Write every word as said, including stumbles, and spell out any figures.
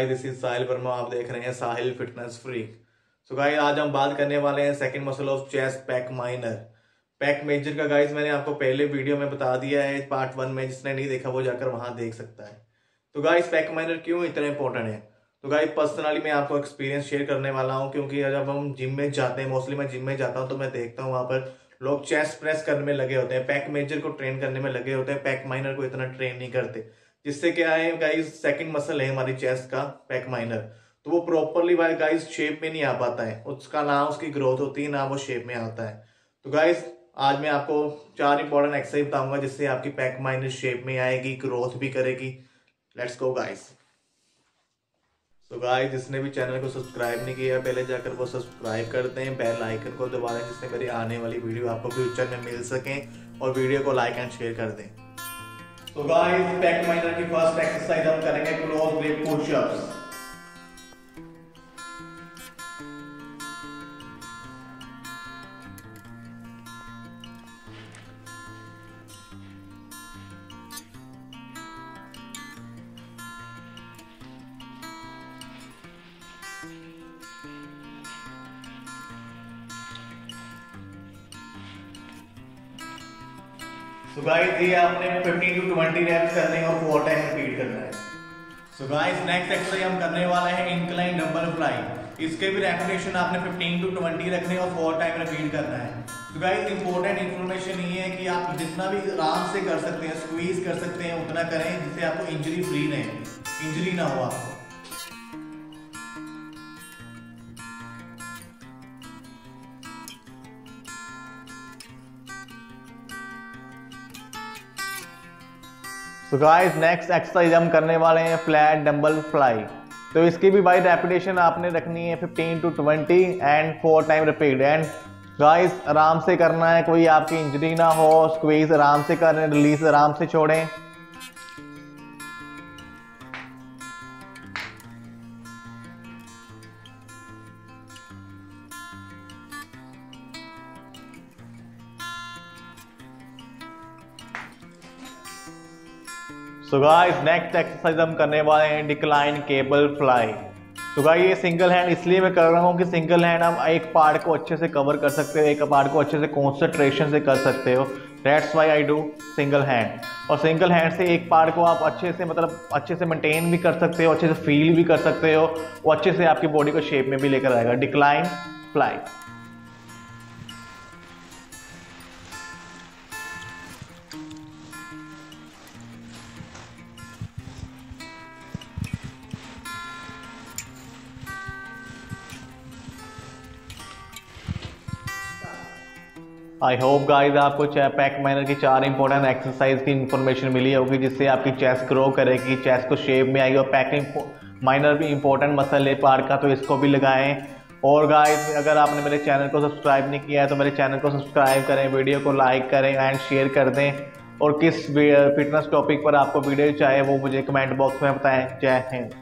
Guys, this is Sahil Verma. आप देख रहे हैं Sahil fitness freak. So guys, आज हम बात करने वाले हैं second muscle of chest, pec minor, pec major का। गाइस मैंने आपको पहले वीडियो में बता दिया है, पार्ट वन में, जिसने नहीं देखा वो जाकर वहां देख सकता है। तो गाइस, पैक माइनर क्यों इतना इंपॉर्टेंट है? तो गाइस, पर्सनली मैं आपको एक्सपीरियंस शेयर करने वाला हूँ, क्योंकि जब हम जिम में जाते हैं, मोस्टली मैं जिम में जाता हूँ, तो मैं देखता हूँ वहां पर लोग चेस्ट प्रेस करने में लगे होते हैं, पैक मेजर को ट्रेन करने में लगे होते हैं, पैक माइनर को इतना ट्रेन नहीं करते। जिससे क्या है गाइस, सेकंड मसल है हमारी चेस्ट का, पैक माइनर, तो वो प्रॉपरली भाई गाइस शेप में नहीं आ पाता है। उसका ना उसकी ग्रोथ होती है, ना वो शेप में आता है। तो गाइस, आज मैं आपको चार इंपॉर्टेंट एक्सरसाइज बताऊंगा जिससे आपकी पैक माइनर शेप में आएगी, ग्रोथ भी करेगी। Let's go guys. तो गाइस, जिसने भी चैनल को सब्सक्राइब नहीं किया, पहले जाकर वो सब्सक्राइब कर दें, बेल आइकन को दबा दें, जिससे मेरी आने वाली वीडियो आपको फ्यूचर में मिल सके, और वीडियो को लाइक एंड शेयर कर दें। तो गाइस, पैक माइनर की फर्स्ट एक्सरसाइज हम करेंगे क्लोज ग्रिप पुशअप्स। तो गाइस, ये आपने फिफ्टीन टू ट्वेंटी रेप्स करने हैं और फोर टाइम रिपीट करना है। सो गाइस, नेक्स्ट एक्सरसाइज हम करने वाले हैं इंक्लाइन डंबल फ्लाई। इसके भी रेपिटेशन आपने फिफ्टीन टू ट्वेंटी रखने और फोर टाइम रिपीट करना है। तो गाइस, इंपॉर्टेंट इन्फॉर्मेशन ये है कि आप जितना भी आराम से कर सकते हैं, स्क्वीज कर सकते हैं, उतना करें जिससे आपको इंजरी फ्री रहे, इंजरी ना हो आपको। तो गाइस, नेक्स्ट एक्सरसाइज हम करने वाले हैं फ्लैट डंबल फ्लाई। तो इसकी भी भाई रेपिटेशन आपने रखनी है fifteen to twenty and four time repeat. And guys, आराम से करना है, कोई आपकी इंजरी ना हो। स्क्वीज आराम से करें, रिलीज आराम से छोड़ें। तो गाइस, नेक्स्ट एक्सरसाइज हम करने वाले हैं डिक्लाइन केबल फ्लाई। तो गाइस, ये सिंगल हैंड इसलिए मैं कर रहा हूँ कि सिंगल हैंड हम एक पार्ट को अच्छे से कवर कर सकते हो, एक पार्ट को अच्छे से कॉन्सेंट्रेशन से कर सकते हो। That's why I do single hand. और सिंगल हैंड से एक पार्ट को आप अच्छे से, मतलब अच्छे से मेंटेन भी कर सकते हो, अच्छे से फील भी कर सकते हो, वो अच्छे से आपकी बॉडी को शेप में भी लेकर आएगा। Decline fly. I hope guys, आपको पैक माइनर की चार इंपॉर्टेंट एक्सरसाइज की इंफॉर्मेशन मिली होगी, जिससे आपकी चेस्ट ग्रो करेगी, चेस्ट को शेप में आएगी। और पैक माइनर भी इंपॉर्टेंट मसल है पार्ट का, तो इसको भी लगाएं। और गाइस, अगर आपने मेरे चैनल को सब्सक्राइब नहीं किया है तो मेरे चैनल को सब्सक्राइब करें, वीडियो को लाइक करें एंड शेयर कर दें। और किस फिटनेस टॉपिक पर आपको वीडियो चाहिए वो मुझे कमेंट बॉक्स में बताएं। जय हिंद।